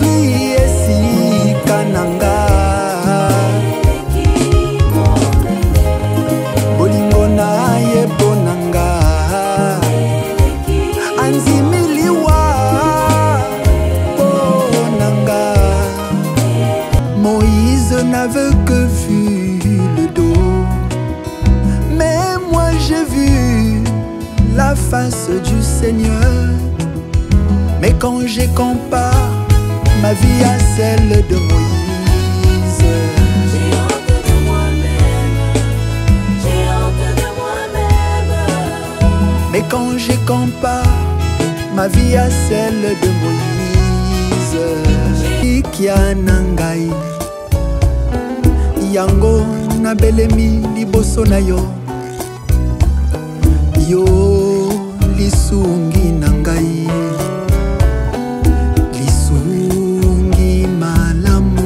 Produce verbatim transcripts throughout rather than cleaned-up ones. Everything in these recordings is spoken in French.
nazwi esika nanga bolingo na ye bonanga anzimiliwa bonanga. Moïse n'avait que vu le dos, mais moi j'ai vu la face du Seigneur. Mais quand je compare ma vie à celle de Moïse, j'ai honte de moi-même, j'ai honte de moi-même. mais quand je compare ma vie à celle de Moïse, Ikia nangai yango na belemi liboso na yo, yo lisungi nangai, lisungi malamu,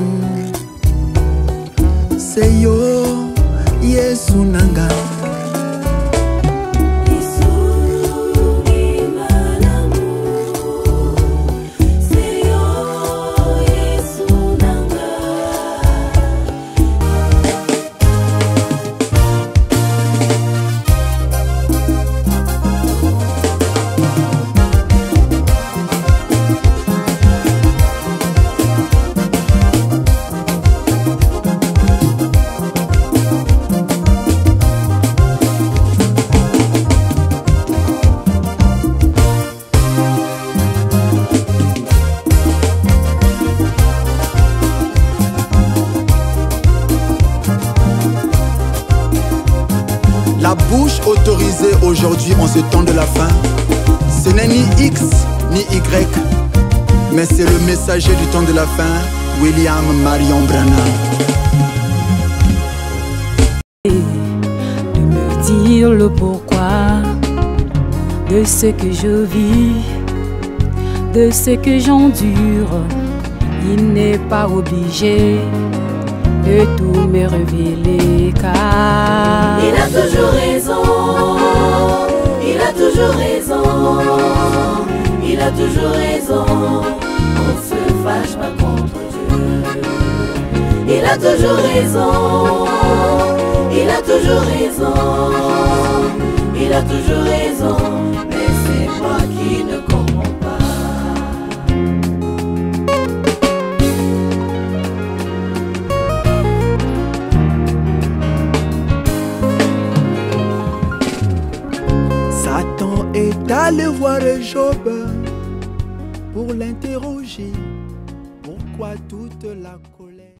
se yo Yesu nangai. La bouche autorisée aujourd'hui en ce temps de la fin, ce n'est ni X ni Y, mais c'est le messager du temps de la fin, William Marion Branham. De me dire le pourquoi de ce que je vis, de ce que j'endure, il n'est pas obligé de tout me révéler, car il a toujours raison, il a toujours raison, il a toujours raison. On se fâche pas contre Dieu. Il a toujours raison, il a toujours raison, il a toujours raison, mais c'est moi qui ne comprends pas. Satan est allé voir Job pour l'interroger. Pourquoi toute la